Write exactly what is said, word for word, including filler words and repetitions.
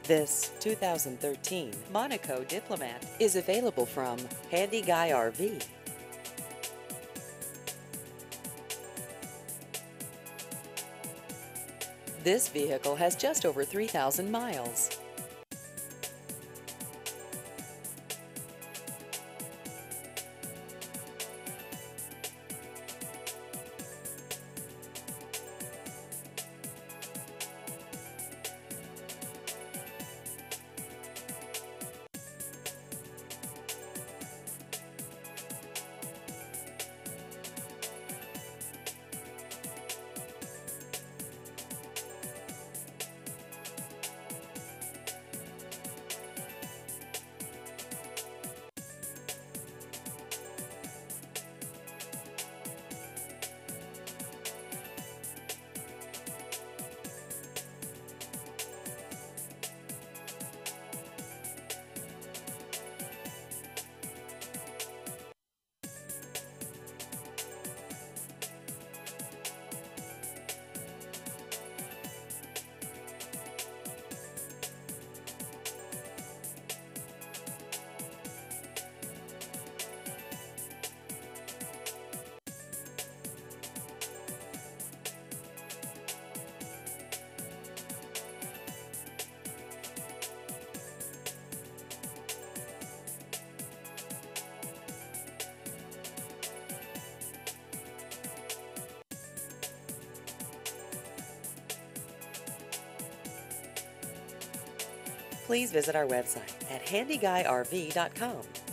This two thousand thirteen Monaco Diplomat is available from Handy Guy R V. This vehicle has just over three thousand miles. Please visit our website at handy guy R V dot com.